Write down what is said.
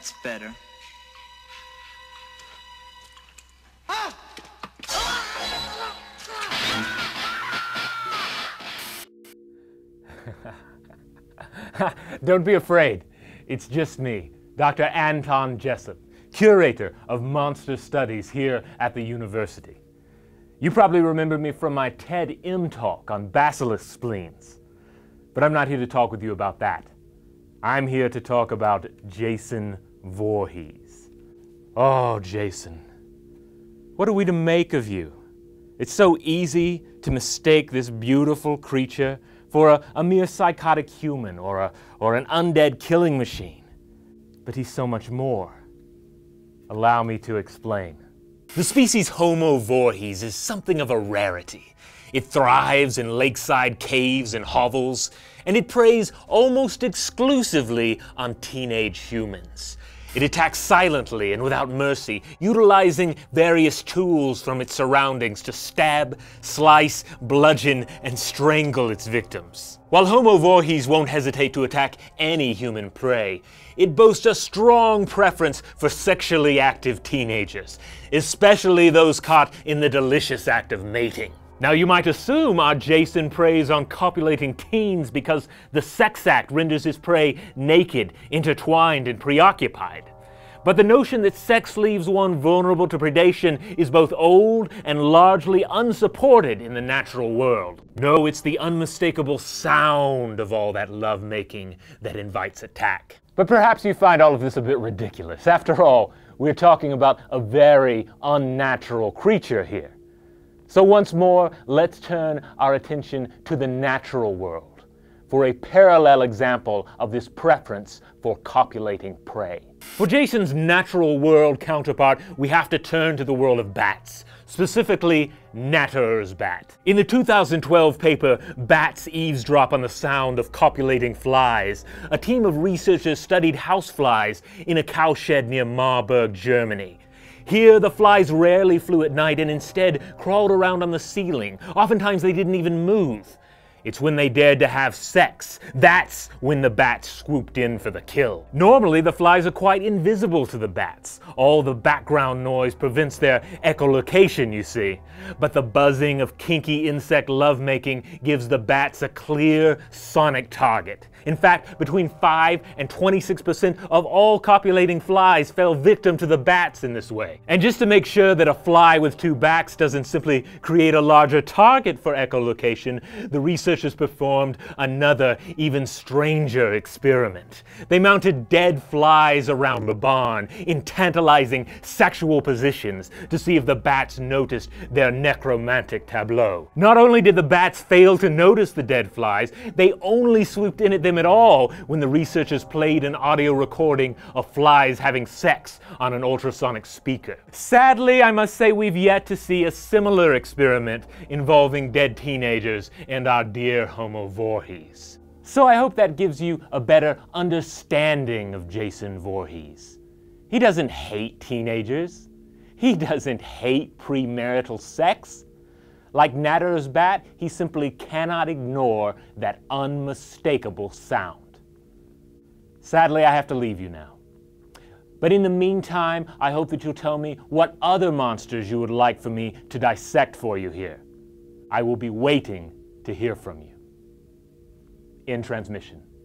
That's better. Don't be afraid. It's just me, Dr. Anton Jessup, curator of monster studies here at the university. You probably remember me from my TED-M talk on basilisk spleens. But I'm not here to talk with you about that. I'm here to talk about Jason Voorhees. Oh, Jason, what are we to make of you? It's so easy to mistake this beautiful creature for a mere psychotic human or an undead killing machine. But he's so much more. Allow me to explain. The species Homo Voorhees is something of a rarity. It thrives in lakeside caves and hovels, and it preys almost exclusively on teenage humans. It attacks silently and without mercy, utilizing various tools from its surroundings to stab, slice, bludgeon, and strangle its victims. While Homo Voorhees won't hesitate to attack any human prey, it boasts a strong preference for sexually active teenagers, especially those caught in the delicious act of mating. Now you might assume our Jason preys on copulating teens because the sex act renders his prey naked, intertwined, and preoccupied. But the notion that sex leaves one vulnerable to predation is both old and largely unsupported in the natural world. No, it's the unmistakable sound of all that lovemaking that invites attack. But perhaps you find all of this a bit ridiculous. After all, we're talking about a very unnatural creature here. So once more, let's turn our attention to the natural world for a parallel example of this preference for copulating prey. For Jason's natural world counterpart, we have to turn to the world of bats, specifically Natter's bat. In the 2012 paper, Bats Eavesdrop on the Sound of Copulating Flies, a team of researchers studied houseflies in a cowshed near Marburg, Germany. Here, the flies rarely flew at night and instead crawled around on the ceiling. Oftentimes, they didn't even move. It's when they dared to have sex. That's when the bats swooped in for the kill. Normally, the flies are quite invisible to the bats. All the background noise prevents their echolocation, you see. But the buzzing of kinky insect lovemaking gives the bats a clear sonic target. In fact, between 5 and 26% of all copulating flies fell victim to the bats in this way. And just to make sure that a fly with two backs doesn't simply create a larger target for echolocation, the researchers performed another, even stranger experiment. They mounted dead flies around the barn in tantalizing sexual positions to see if the bats noticed their necromantic tableau. Not only did the bats fail to notice the dead flies, they only swooped in at them at all when the researchers played an audio recording of flies having sex on an ultrasonic speaker. Sadly, I must say we've yet to see a similar experiment involving dead teenagers and our dear Homo Voorhees. So I hope that gives you a better understanding of Jason Voorhees. He doesn't hate teenagers. He doesn't hate premarital sex. Like Natter's bat, he simply cannot ignore that unmistakable sound. Sadly, I have to leave you now. But in the meantime, I hope that you'll tell me what other monsters you would like for me to dissect for you here. I will be waiting to hear from you. End transmission.